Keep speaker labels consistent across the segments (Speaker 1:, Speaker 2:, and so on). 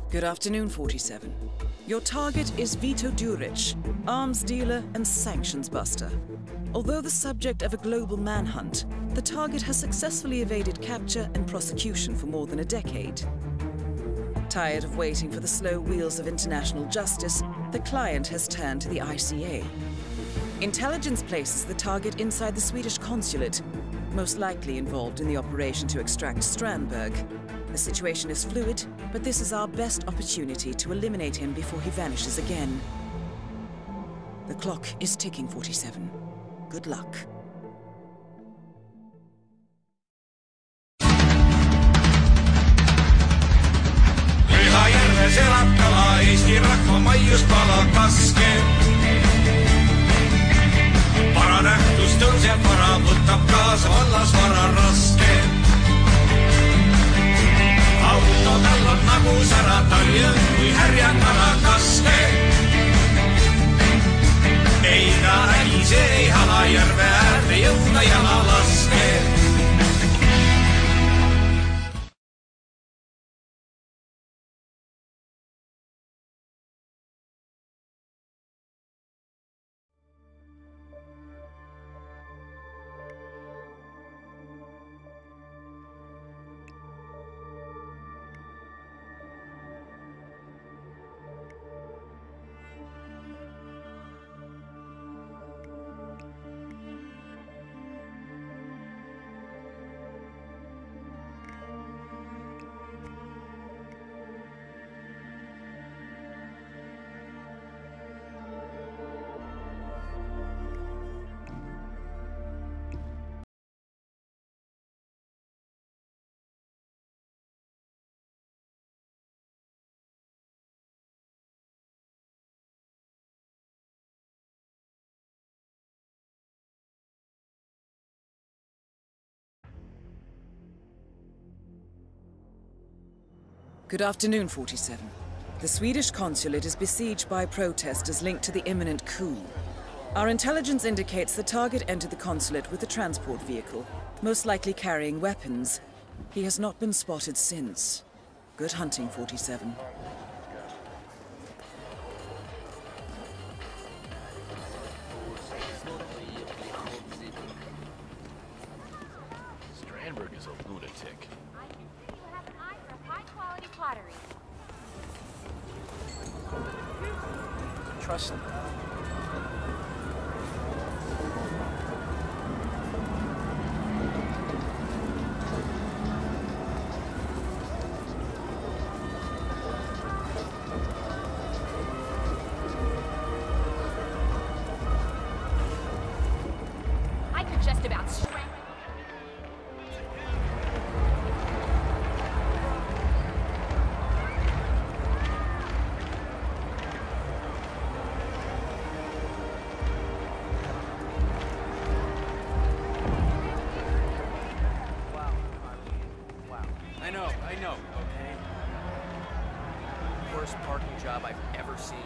Speaker 1: Good afternoon, 47. Your target is Vito Đurić, arms dealer and sanctions buster. Although the subject of a global manhunt, the target has successfully evaded capture and prosecution for more than a decade. Tired of waiting for the slow wheels of international justice, the client has turned to the ICA. Intelligence places the target inside the Swedish consulate, most likely involved in the operation to extract Strandberg. The situation is fluid, but this is our best opportunity to eliminate him before he vanishes again. The clock is ticking, 47. Good luck.
Speaker 2: Järves elab kala, Eesti rahva maiuspala kaske. Varanähtus tõuseb vara, võtab kaasa vallas vara raske. Auto tal on nagu sära, tal jõud kui härjakala kaske. Ei ta ägise ei hala, järve äärde jõuda jala laske.
Speaker 1: Good afternoon, 47. The Swedish consulate is besieged by protesters linked to the imminent coup. Our intelligence indicates the target entered the consulate with a transport vehicle, most likely carrying weapons. He has not been spotted since. Good hunting, 47.
Speaker 3: Strandberg is a lunatic. Trust him.
Speaker 4: I could just about strangle.
Speaker 3: I know, okay? Worst parking job I've ever seen.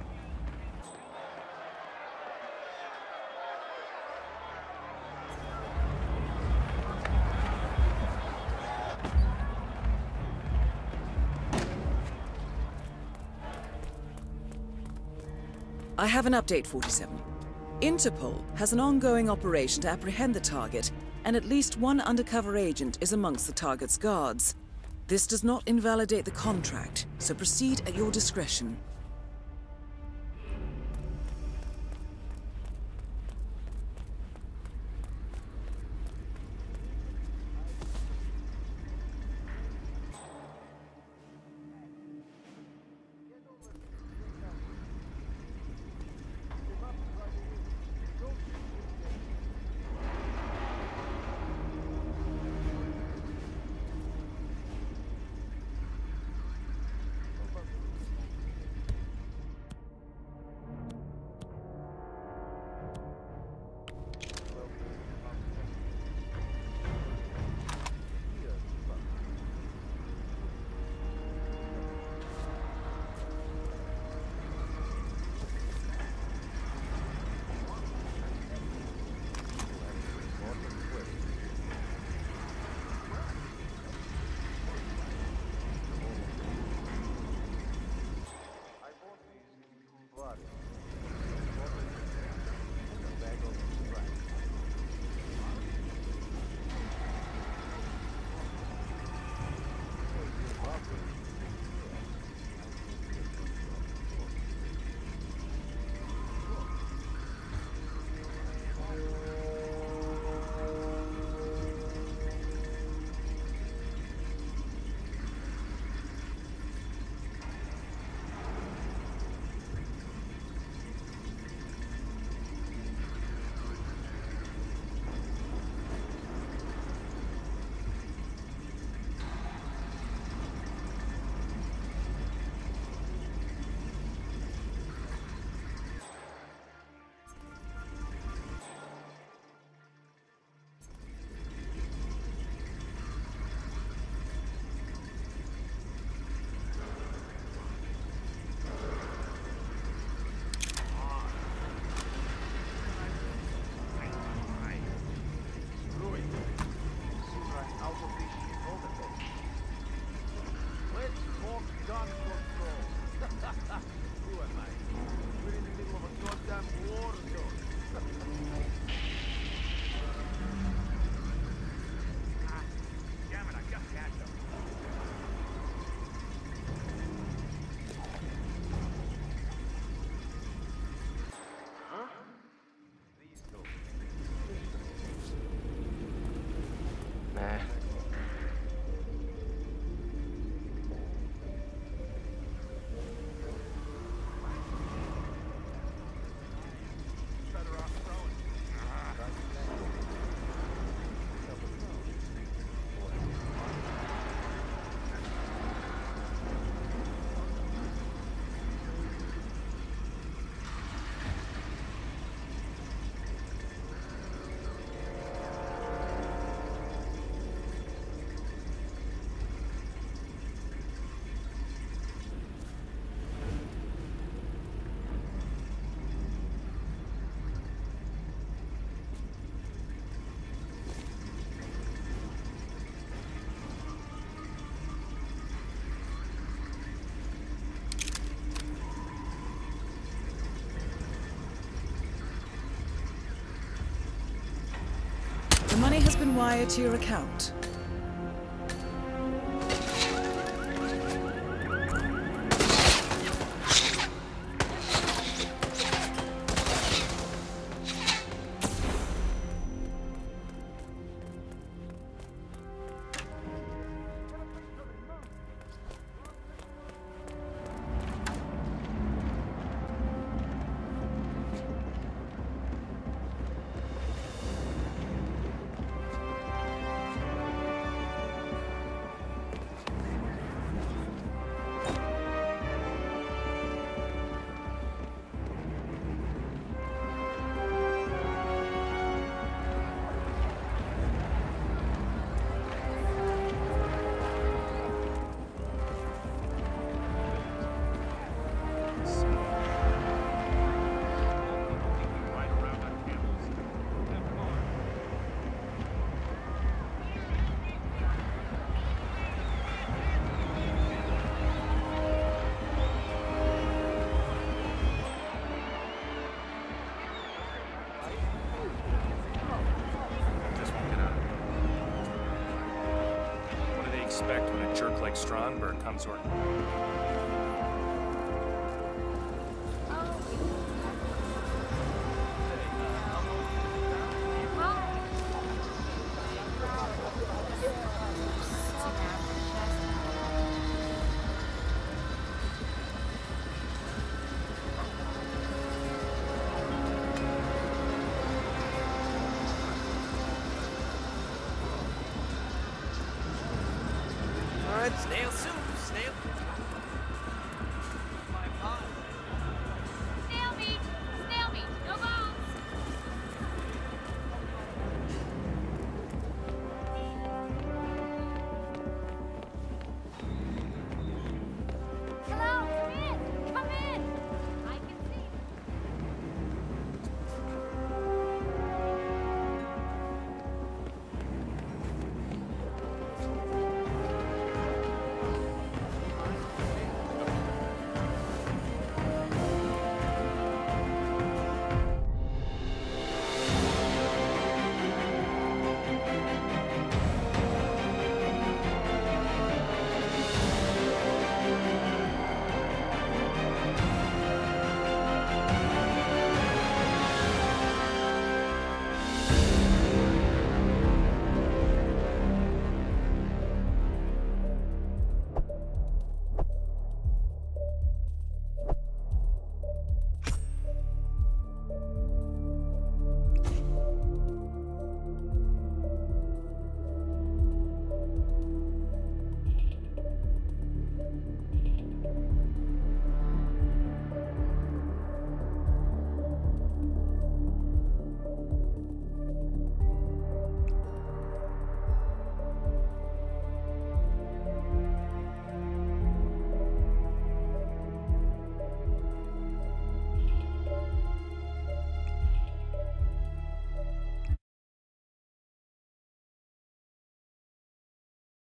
Speaker 1: I have an update, 47. Interpol has an ongoing operation to apprehend the target, and at least one undercover agent is amongst the target's guards. This does not invalidate the contract, so proceed at your discretion. The money has been wired to your account.
Speaker 5: Expect when a jerk like Stromberg comes or...
Speaker 3: Snail soon, snail.